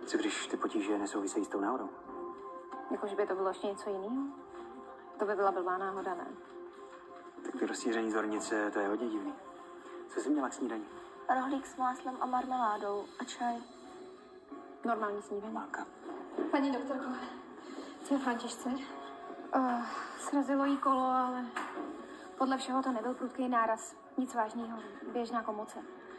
Co když ty potíže nesouvisejí s tou náhodou? Jakože by to bylo ještě něco jiného? To by byla blbá náhoda, ne? Tak ty rozšíření zornice, to je hodně divný. Co jsi měla k snídani? Rohlík s máslem a marmeládou a čaj. Normální snídaně. Máka. Paní doktorko, co je Františce? Srazilo jí kolo, ale podle všeho to nebyl prudký náraz. Nic vážného, běžná komoce.